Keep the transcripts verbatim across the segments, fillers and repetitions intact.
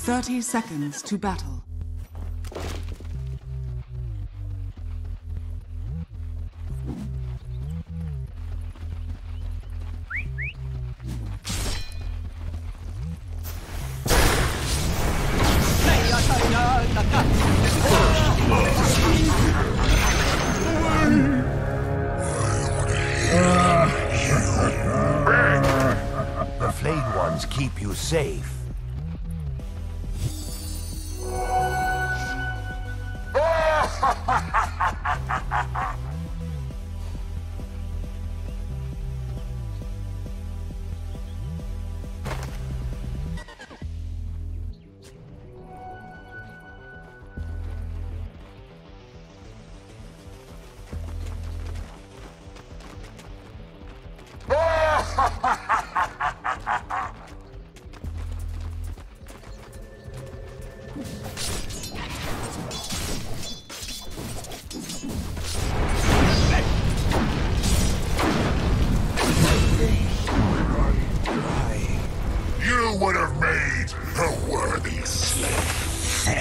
Thirty seconds to battle. The flayed ones keep you safe. You would have made a worthy slave.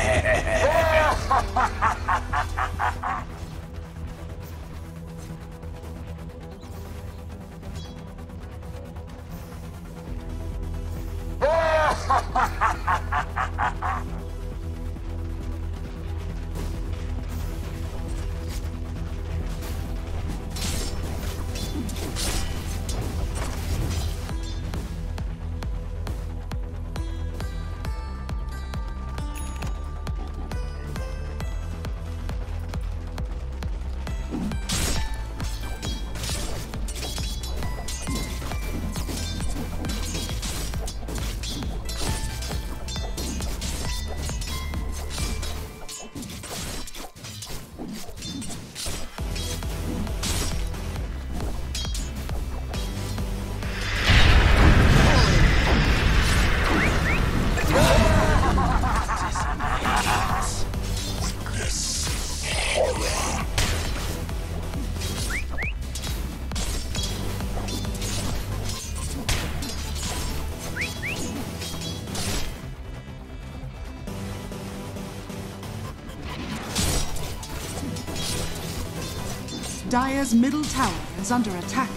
Dire's middle tower is under attack.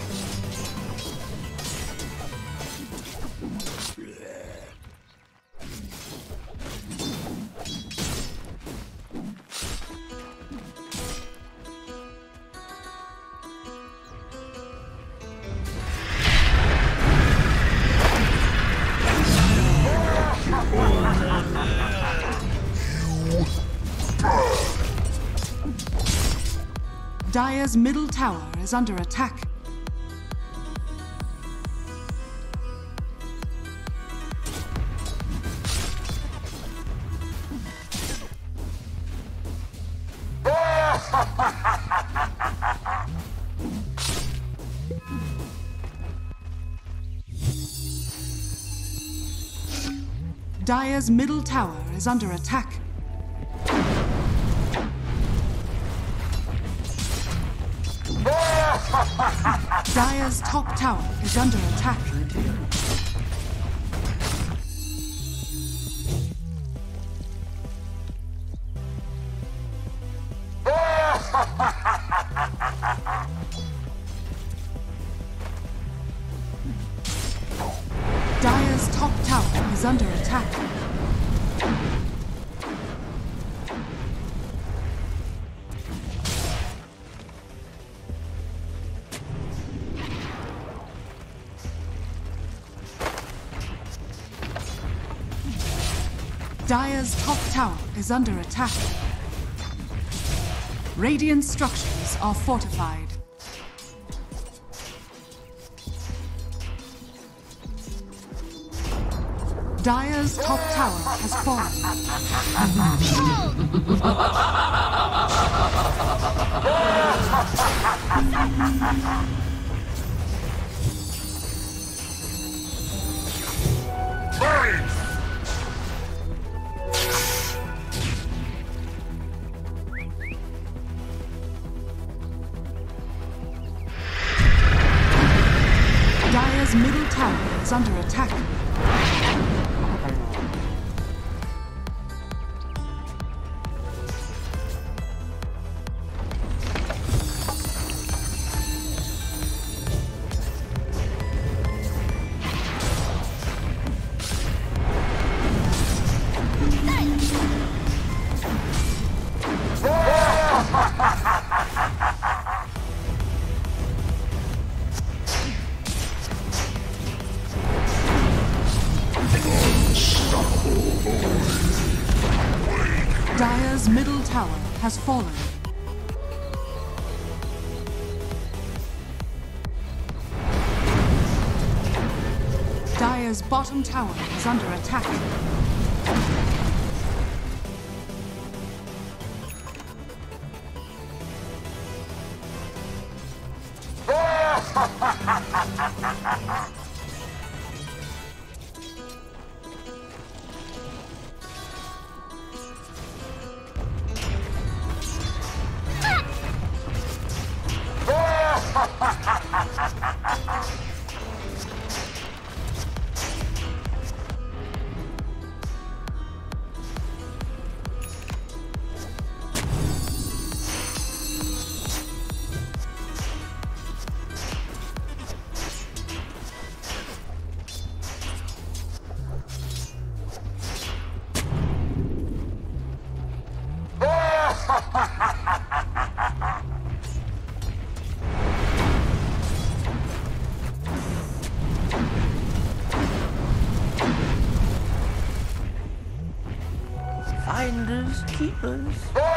Dire's middle tower is under attack. Dire's middle tower is under attack. Dire's top tower is under attack. Dire's top tower is under attack. Dire's top tower is under attack. Radiant structures are fortified. Dire's top tower has fallen. Dire's middle tower is under attack. middle tower has fallen. Dire's bottom tower is under attack. Finders, keepers.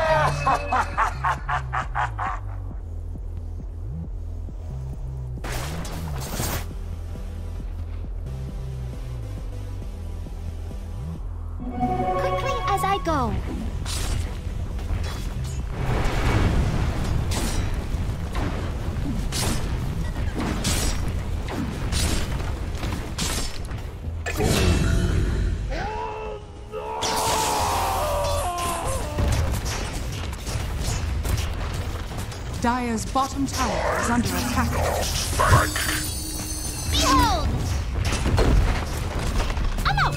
Quickly as I go. Dire's bottom tower is under attack. Behold! I'm out!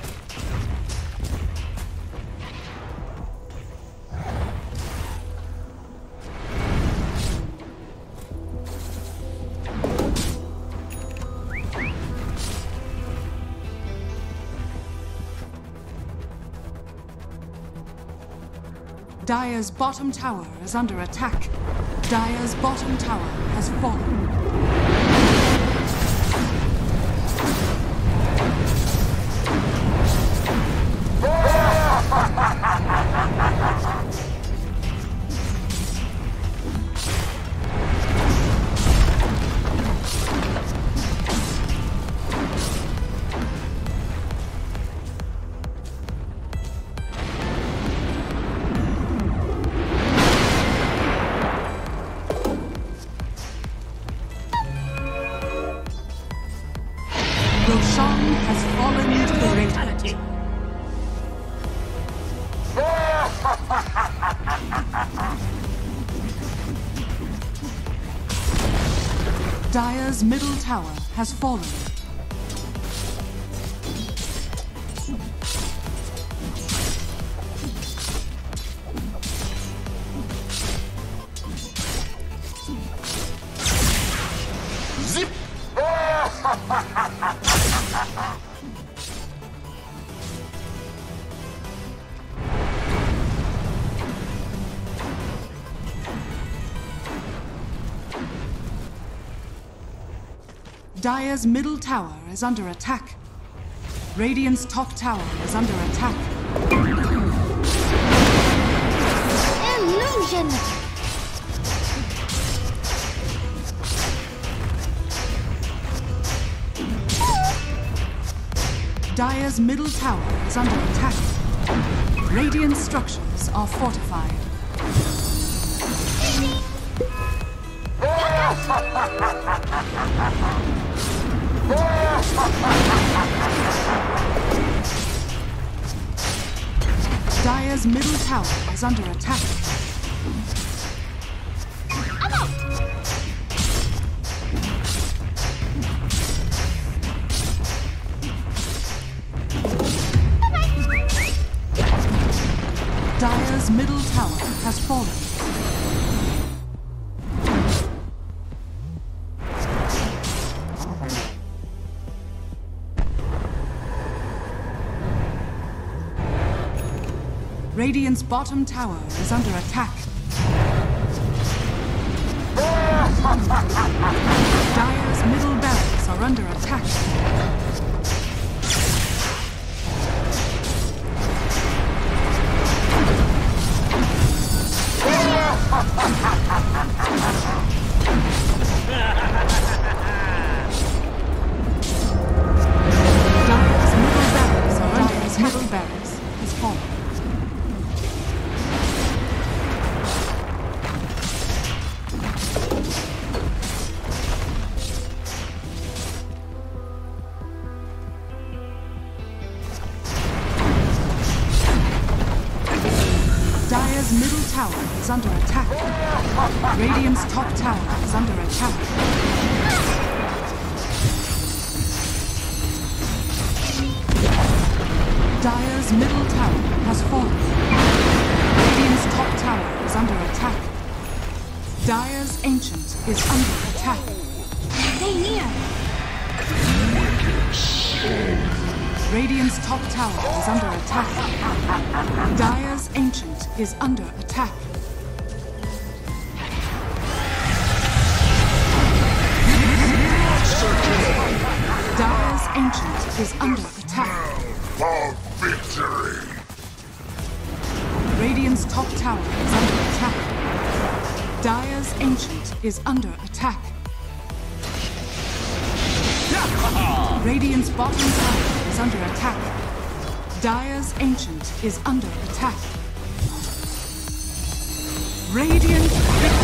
Dire's bottom tower is under attack. Dire's bottom tower has fallen. Roshan has fallen to the Radiant. Dire's middle tower has fallen. Zip! Dire's middle tower is under attack. Radiant's top tower is under attack. Illusion! Dire's middle tower is under attack. Radiant structures are fortified. Dire's middle tower is under attack. I'm out! Dire's middle tower has fallen. Radiant's bottom tower is under attack. Dire's middle barracks are under attack. Dire's middle tower is under attack. Radiant's top tower is under attack. Dire's middle tower has fallen. Radiant's top tower is under attack. Dire's Ancient is under attack. Stay near. Radiant's top tower is under attack. Dire's Ancient is under attack. Dire's Ancient is under attack. For victory! Radiant's top tower is under attack. Dire's Ancient is under attack. Radiant's bottom tower is under attack. Dire's Ancient is under attack. Radiant victory!